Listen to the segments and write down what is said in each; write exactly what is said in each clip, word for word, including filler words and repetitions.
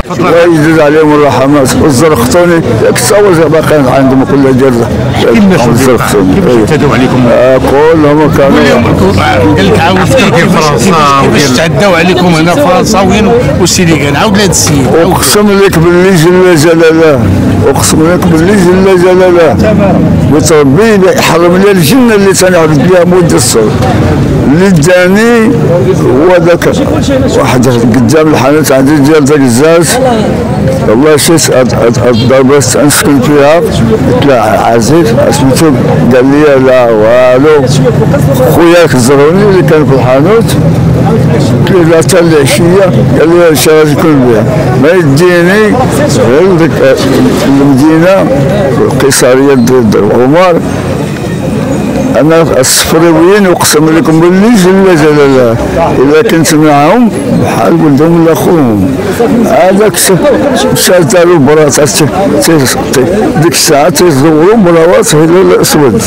ويجوز عليهم الرحمات والزرختوني كساوز باقي عندهم كل جرده. الزرختوني كيفاش تداو عليكم؟ كلهم كانوا اليوم قال لك عاود كيفاش تعداو عليكم هنا فرنساويين والسينيغال. عاود لهذا السيد. اقسم لك باللي جل جلاله، اقسم لك باللي جل جلاله وتربي يحرم لي الجنه اللي تنعبد بها مده الصوت. اللي داني هو ذاك واحد قدام الحانوت عندي ديال ذاك الزاز، والله شيت الضربه نسكن فيها. قلت له عزيز سميتو، قال لي لا والو. خوياك الزروني اللي كان في الحانوت قلت له لا حتى العشيه، قال لي اش غادي يكون بها؟ ما يديني غير ديك المدينه القيصريه ديال عمر. انا الصفراويين اقسم لكم باللي جل جلاله اذا كنت معهم بحال ولدهم ولا خوهم. هذاك مشى داروا براسات ديك الساعه تيزوروا براوات الهلال الاسود.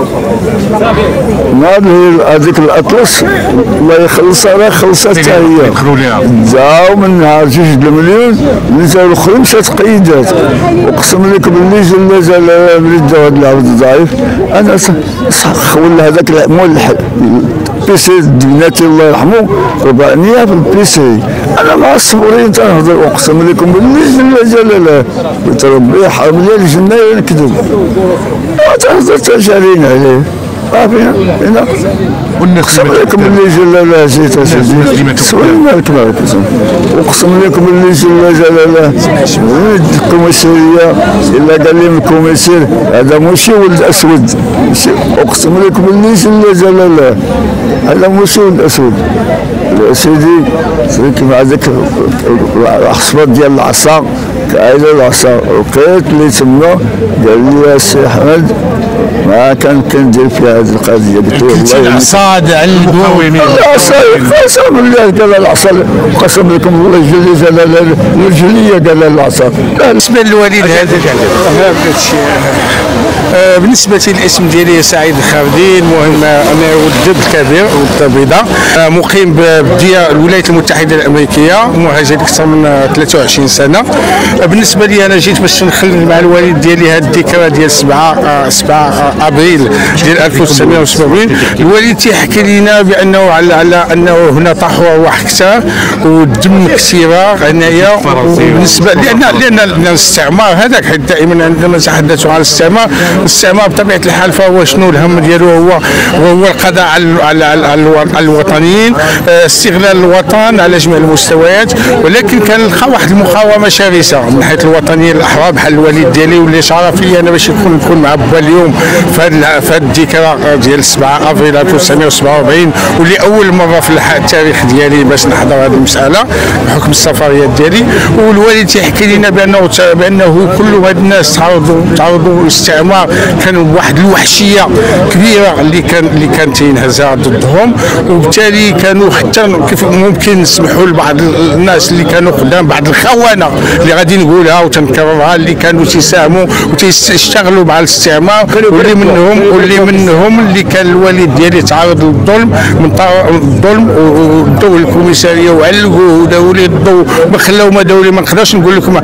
نهار هذيك الاطلس الله يخلصها راه خلصت حتى هي. جاو من نهار جوج المليون اللي جاو الاخرين مشات قيدات. اقسم لكم باللي جل جلاله بلي داو هذا العبد الضعيف. انا ولا هذاك مول البيسي بناتي الله يرحمه ربعانيه في البيسي. انا مع الصبورين تنهضر اقسم لكم باللي جل جلاله قلت ربي حرم لي الجنه نكذب. ما تهضر تجارين عليه صافي هنا. اقسم لكم باللي جل جلاله زيت اسيدي سوي مالك مالك. اقسم لكم باللي جل جلاله الكوميساريه الا قال لي الكوميسير هذا ماشي ولد اسود. اقسم لكم باللي جل جلاله هذا ماشي ولد اسود. سيدي سيدي مع ذاك العصفه ديال العصا كاينه العصا لقيت اللي تما قال لي يا سي احمد ما كان كندير في هذه القضيه. قلت له والله العصا على الدواوين. العصا قسم بالله قال العصا قسم لكم والله جل جلاله الرجليه قال العصا. بالنسبه للوالد هذا آه بالنسبه للاسم ديالي سعيد الخالدي. المهم انا ولد الكبير ولد البيضاء، آه مقيم بديار الولايات المتحده الامريكيه، مهاجر اكثر من ثلاثة وعشرين سنه. آه بالنسبه لي انا جيت باش نخلد مع الوالد ديالي هذه الذكرى ديال سبعة آه سبعة ابريل ديال ألف وتسعمائة وسبعين. الوالد تيحكي لنا بانه على, على انه هنا طاحوا ارواح كثار والدم كثيره هنايا. بالنسبه لان لان الاستعمار هذاك حيت دائما عندما نتحدثوا عن الاستعمار، الاستعمار بطبيعه الحال فهو شنو الهم ديالو؟ هو هو القضاء على على الوطنيين، استغلال الوطن على جميع المستويات. ولكن كان لقى واحد المقاومه شرسه من حيث الوطنيين الاحرار بحال الوالد ديالي، واللي شرف لي انا باش نكون نكون مع با اليوم في هذه الذكرى ديال سبعة ابريل ألف وتسعمائة وسبعة وأربعين، واللي اول مره في التاريخ ديالي باش نحضر هذه المساله بحكم السفريات ديالي. والوالد تيحكي لنا بانه بانه كل هاد الناس تعرضوا تعرضوا للاستعمار، كان واحد الوحشيه كبيره اللي كان اللي كان تينهزها ضدهم، وبالتالي كانوا حتى كيف ممكن نسمحوا لبعض الناس اللي كانوا قدام بعض الخونه اللي غادي نقولها وتنكررها اللي كانوا تيساهموا وتيشتغلوا مع الاستعمار، واللي منهم واللي منهم اللي كان الوالد ديالي تعرض للظلم من الظلم ودوا الكوميساريه وعلقوا وداو لي الضوء ما خلاو ما داو لي. ما نقدرش نقول لكم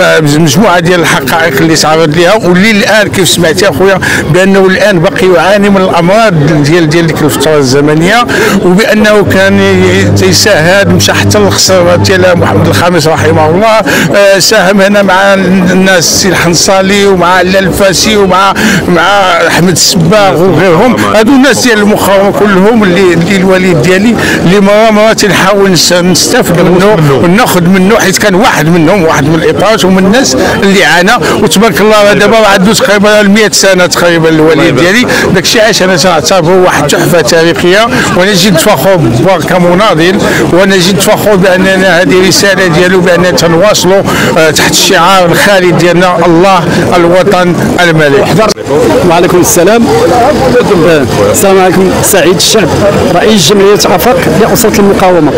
مجموعه ديال الحقائق اللي تعرض لها، واللي الان كيف سمعتي اخويا بانه الان باقي يعاني من الامراض ديال ديال ديك الفتره الزمنيه، وبانه كان تيساهد مشى حتى للخسر ديال محمد الخامس رحمه الله. ساهم هنا مع الناس الحنصالي ومع الفاسي ومع مع احمد السباغ وغيرهم. هادو الناس ديال المقاومه كلهم اللي اللي الوالد ديالي اللي مره مره تنحاول نستافد منه وناخذ منه، حيت كان واحد منهم واحد من الاطراش ومن الناس اللي عانى. وتبارك الله دابا عنده تقريبا مئة سنه تقريبا الوالد ديالي. داك الشيء علاش انا تنعتبره واحد تحفه تاريخيه، وانا جد فخور كمناضل، وانا جد فخور باننا هذه رساله ديالو بان تنواصلوا تحت الشعار الخالد ديالنا الله الوطن الملك. وعليكم السلام. السلام عليكم. سعيد الشعب رئيس جمعية عفاق لأسرة المقاومة.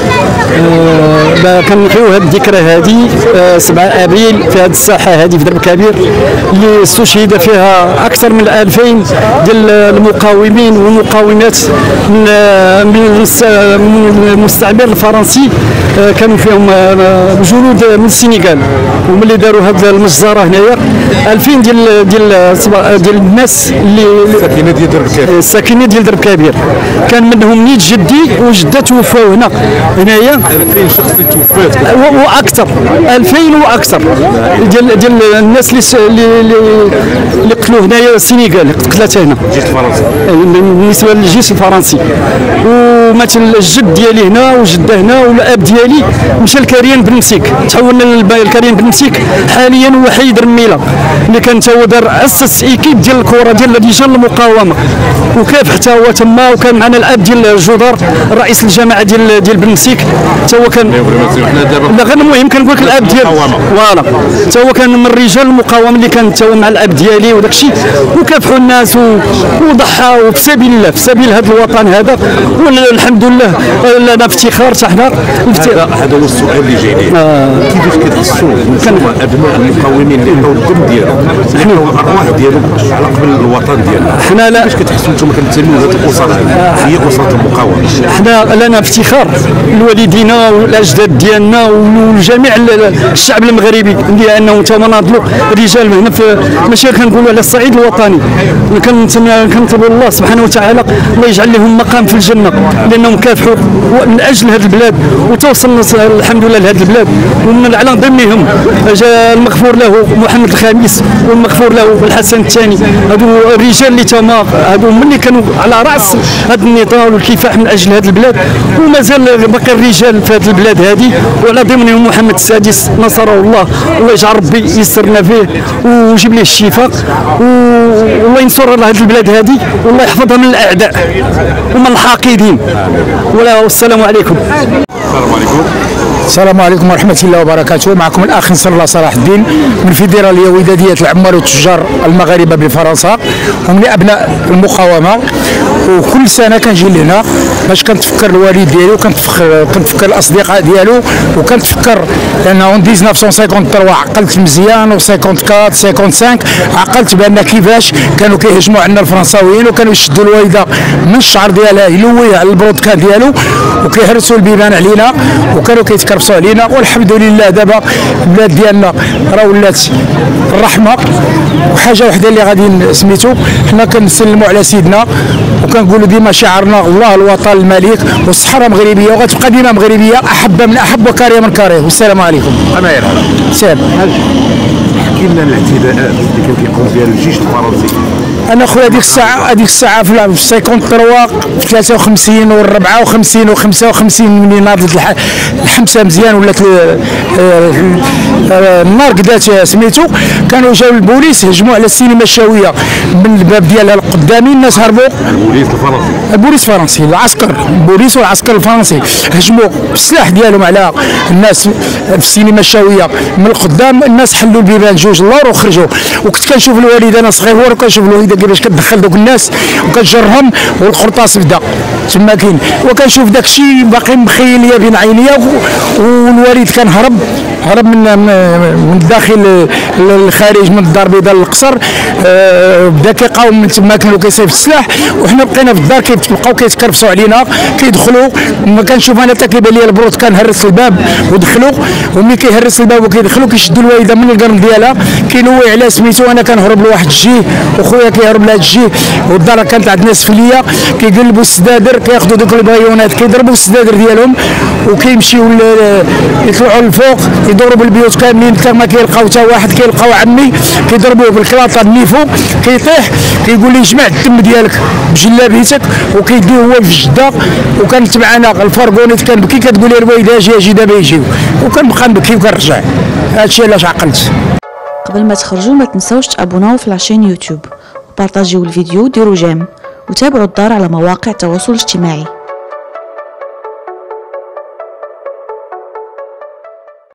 أه كنحيو هذه الذكرى هذه أه سبعة ابريل في هذه الساحه هذه في درب كبير اللي استشهد فيها اكثر من ألفين ديال المقاومين والمقاومات من من المستعمر الفرنسي. أه كانوا فيهم جنود من السنغال، وملي داروا هذه المجزره هنايا ألفين ديال ديال ديال الناس اللي الساكنه ديال درب كبير الساكنه ديال درب كبير كان منهم نيت جدي وجده توفاو هنا هنايا ألفين شخص اللي توفات واكثر ألفين واكثر ديال ديال الناس اللي اللي اللي قتلوا هنايا السنغال قتلات هنا الجيش الفرنسي بالنسبه للجيش الفرنسي. ومات الجد ديالي هنا وجده هنا والاب ديالي مشى لكريان بن مسيك، تحولنا لكريان بن مسيك حاليا هو حي درميله اللي كان تا هو دار اسس ايكيب ديال الكره ديال رجال المقاومه وكاف حتى هو تما. وكان معنا الاب ديال الجدار رئيس الجماعه ديال ديال بن مسيك تا هو كان لا غير المهم كنقول لك الاب ديال فوالا تا هو كان من رجال المقاومه اللي كان تا هو مع الاب ديالي وداك الشيء وكافحوا الناس وضحاوا في سبيل الله في سبيل هذا الوطن هذا. والحمد لله لنا افتخار حتى حنا. هذا هو السؤال اللي جاي لي آه. كيفاش كتحسوا انتم ابناء المقاومين اللي لقاو الدم ديالهم اللي لقاو الارواح ديالهم على قبل الوطن ديالنا؟ حنا لا كيفاش كتحسوا انتم كتنتميوا لهذه الاسر هذه هي اسره المقاومه؟ حنا لنا افتخار لوالدينا والاجداد ديالنا وجميع الشعب المغربي لانهم تما ناضلوا رجال هنا في ماشي كنقولوا على الصعيد الوطني. كنطلبوا الله سبحانه وتعالى الله يجعل لهم مقام في الجنه لانهم كافحوا من اجل هذه البلاد وتوصلنا الحمد لله لهذه البلاد. ومن على ضمنهم جاء المغفور له محمد الخامس والمغفور له الحسن الثاني. هذو الرجال اللي تما هذو اللي كانوا على راس هذا النضال والكفاح من اجل هذه البلاد، ومازال باقي الرجال في هذه البلاد هذه وعلى ضمنهم محمد السادس نصره الله. الله يجعل ربي يسرنا فيه ويجيب ليه الشفاء والله ينصر هذه البلاد هذه والله يحفظها من الاعداء ومن الحاقدين. والسلام عليكم. السلام عليكم. السلام عليكم ورحمة الله وبركاته. معكم الأخ نصر الله صلاح الدين من فيدرالية ودادية العمال والتجار المغاربة بفرنسا ومن أبناء المقاومة. وكل سنة كنجي لهنا باش كنتفكر الوالد ديالي وكنتفكر كنتفكر الأصدقاء ديالو وكنتفكر لأنه ألف وتسعمائة وثلاثة وخمسين عقلت مزيان و أربعة وخمسين خمسة وخمسين عقلت بأن كيفاش كانوا كيهجموا عندنا الفرنساويين وكانوا يشدوا الوالدة من الشعر ديالها يلويه على البرودكان ديالو وكيهرسوا البيبان علينا وكانوا كيتكرفسوا علينا. والحمد لله دابا البلاد ديالنا راه ولات الرحمه. وحاجه وحده اللي غادي سميتو حنا كنسلموا على سيدنا وكنقولوا ديما شعارنا الله الوطن الملك والصحراء مغربيه وغتبقى ديما مغربيه احب من احب وكاره من كاره. والسلام عليكم. امير سلام. احكي لنا الاعتداءات اللي كان كيقوم بها الجيش الفرنسي. انا خويا هذيك الساعه هذيك الساعه في ثلاثة وخمسين في ثلاثة وخمسين و أربعة وخمسين و خمسة وخمسين ملي ناضت الحمسه مزيان ولات النار قدات سميتو كانوا جاو البوليس هجموا على السينما الشاويه من الباب ديالها القدامي. الناس هربوا. البوليس الفرنسي البوليس الفرنسي العسكر البوليس والعسكر الفرنسي هجموا بالسلاح ديالهم على الناس في السينما الشاويه من القدام. الناس حلوا البيبان جوج اللور وخرجوا. وكنت كنشوف الوالد انا صغير وكنشوف الوالده كيفاش كتدخل دوك الناس وكتجرهم والقرطاس بدا تما كاين. وكنشوف داك الشيء باقي مخيل ليا بين عينيا. والوالد كان هرب هرب من من الداخل للخارج من الدار البيضاء للقصر. بدا كيقاوم من تما كانوا كيصيفط السلاح وحنا بقينا في الدار كيبقاو كيتكرفسوا علينا كيدخلوا. ما كنشوف انا حتى كيبان لي البروت كنهرس الباب ودخلوا. وملي كيهرس الباب وكيدخلوا كيشدوا الوالده من القرن ديالها كينوي على سميتو. انا كنهرب لواحد الجيه وخويا كيهرب لهاد الجيه. والدار كانت عندنا سفليه كيقلبوا السدادر كياخذوا دوك البايونات كيضربوا السدادر ديالهم وكيمشيو يطلعوا للفوق يضربوا البيوت كاملين حتى ما كيلقاو حتى واحد. كيلقاو عمي كيضربوه بالكلاطه نيفو كيطيح كيقول لي جمع الدم ديالك بجلابيتك وكيدوه هو في جده. وكانت معنا الفرقونيت كنبكي كتقول لي الوالده اجي اجي دابا يجيو وكنبقى نبكي وكنرجع. هادشي علاش عقلت. قبل ما تخرجوا ما تنسوش تابوناو في لاشين يوتيوب وبارطاجيو الفيديو وديروا جيم وتابعوا الدار على مواقع التواصل الاجتماعي.